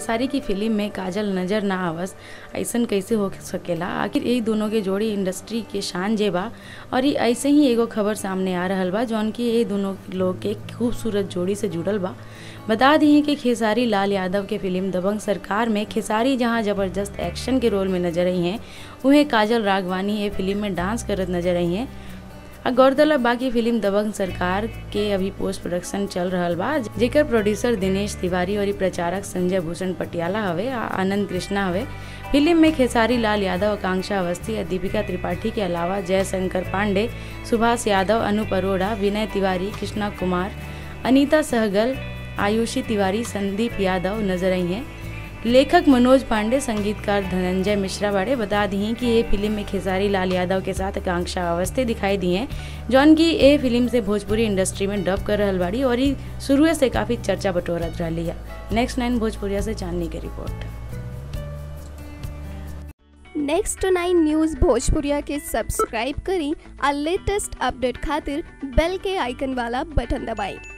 खेसारी की फिल्म में काजल नजर ना आवस, ऐसन कैसे हो सकेला। आखिर यही दोनों के जोड़ी इंडस्ट्री के शान जे बा और ये ऐसे ही एगो खबर सामने आ रहल बा जौन की ये दोनों लोग के खूबसूरत जोड़ी से जुड़ल बा। बता दी कि खेसारी लाल यादव के फिल्म दबंग सरकार में खेसारी जहां जबरदस्त एक्शन के रोल में नजर आई हैं, उन्हें काजल राघवानी ये फिल्म में डांस करत नजर आई हैं। गौरतलब बाकी फिल्म दबंग सरकार के अभी पोस्ट प्रोडक्शन चल रहा बा, जेकर प्रोड्यूसर दिनेश तिवारी और प्रचारक संजय भूषण पटियाला हवे, आनंद कृष्णा हवे। फिल्म में खेसारी लाल यादव, आकांक्षा अवस्थी, दीपिका त्रिपाठी के अलावा जयशंकर पांडे, सुभाष यादव, अनूप अरोड़ा, विनय तिवारी, कृष्णा कुमार, अनीता सहगल, आयुषी तिवारी, संदीप यादव नजर आई हैं। लेखक मनोज पांडे, संगीतकार धनंजय मिश्रा बाड़े। बता दी कि ये फिल्म में खेसारी लाल यादव के साथ आकांक्षा अवस्थी दिखाई दी हैं, जौन की ये फिल्म से भोजपुरी इंडस्ट्री में डब कर रहल बाड़ी और ये शुरू से काफ़ी चर्चा बटोरत रही है। नेक्स्ट 9 भोजपुरिया से चांदनी की रिपोर्ट। नेक्स्ट 9 न्यूज़ भोजपुरिया के सब्सक्राइब करी और लेटेस्ट अपडेट खातिर बेल के आइकन वाला बटन दबाएं।